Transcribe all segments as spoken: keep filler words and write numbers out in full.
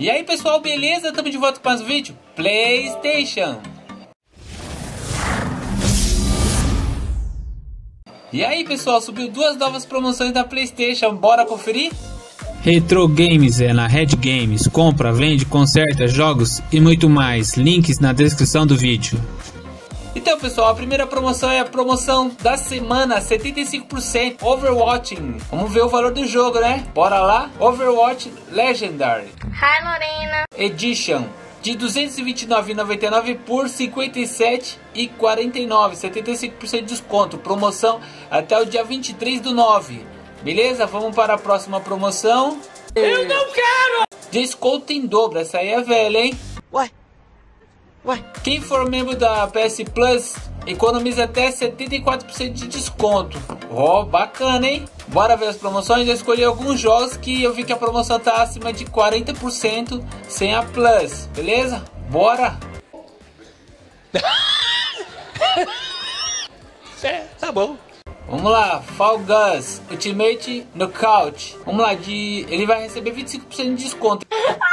E aí pessoal, beleza? Estamos de volta com mais um vídeo PlayStation. E aí pessoal, subiu duas novas promoções da PlayStation, bora conferir? Retro Games é na Red Games, compra, vende, conserta, jogos e muito mais, links na descrição do vídeo. Então pessoal, a primeira promoção é a promoção da semana, setenta e cinco por cento Overwatch. Vamos ver o valor do jogo, né? Bora lá. Overwatch Legendary Hi Lorena Edition de duzentos e vinte e nove reais e noventa e nove centavos por cinquenta e sete reais e quarenta e nove centavos, setenta e cinco por cento de desconto. Promoção até o dia vinte e três do nove. Beleza? Vamos para a próxima promoção. Eu não quero! Desconto em dobro, essa aí é velha, hein? Ué? Ué? Quem for membro da P S Plus economiza até setenta e quatro por cento de desconto. Ó, oh, bacana, hein? Bora ver as promoções. Eu escolhi alguns jogos que eu vi que a promoção tá acima de quarenta por cento sem a Plus, beleza? Bora! É, tá bom. Vamos lá, Fall Guys Ultimate Knockout. Vamos lá, de ele vai receber vinte e cinco por cento de desconto.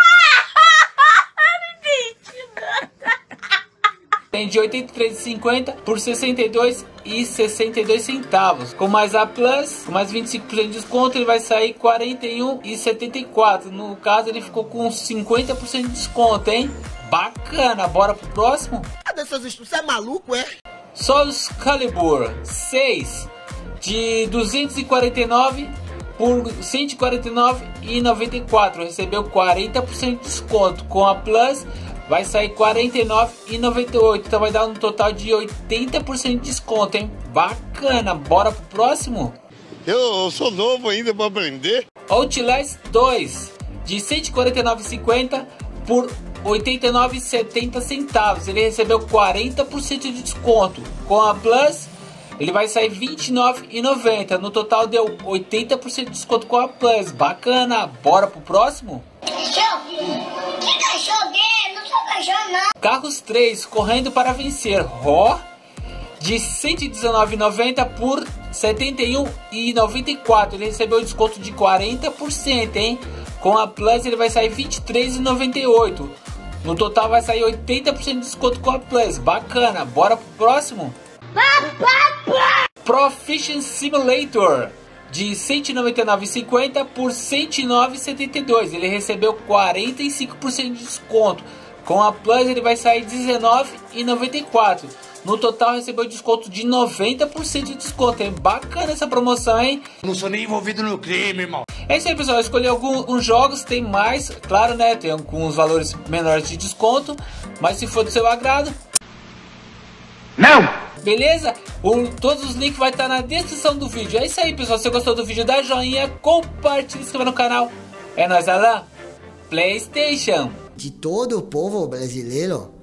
Tem de oitenta e três reais e cinquenta centavos por sessenta e dois reais e sessenta e dois centavos. Com mais a Plus, com mais vinte e cinco por cento de desconto, ele vai sair quarenta e um reais e setenta e quatro centavos. No caso, ele ficou com cinquenta por cento de desconto, hein? Bacana, bora pro próximo? Você é maluco, é? Soul Calibur seis de duzentos e quarenta e nove reais por cento e quarenta e nove reais e noventa e quatro centavos. Recebeu quarenta por cento de desconto. Com a Plus vai sair quarenta e nove reais e noventa e oito centavos. Então vai dar um total de oitenta por cento de desconto, hein? Bacana, bora pro próximo? Eu sou novo ainda para aprender. Outlast dois de cento e quarenta e nove reais e cinquenta centavos por oitenta e nove reais e setenta centavos. Ele recebeu quarenta por cento de desconto. Com a Plus ele vai sair vinte e nove reais e noventa centavos. No total deu oitenta por cento de desconto com a Plus. Bacana, bora pro próximo? Que cachorro é? Não sou cachorro não. Carros três correndo para vencer. Ó, de cento e dezenove reais e noventa centavos por setenta e um reais e noventa e quatro centavos. Ele recebeu desconto de quarenta por cento, hein? Com a Plus ele vai sair vinte e três reais e noventa e oito centavos. No total vai sair oitenta por cento de desconto com a Plus. Bacana, bora pro próximo? Pro Fishing Simulator de cento e noventa e nove reais e cinquenta centavos por cento e nove reais e setenta e dois centavos. Ele recebeu quarenta e cinco por cento de desconto. Com a Plus ele vai sair dezenove reais e noventa e quatro centavos. No total recebeu desconto de noventa por cento de desconto. É bacana essa promoção, hein? Não sou nem envolvido no crime, irmão. É isso aí, pessoal. Eu escolhi alguns jogos, tem mais, claro, né? Tem alguns valores menores de desconto, mas se for do seu agrado, não! beleza? O, todos os links vai estar na descrição do vídeo. É isso aí, pessoal. Se você gostou do vídeo, dá joinha, compartilha, se inscreva no canal. É nóis, Alan. PlayStation. De todo o povo brasileiro,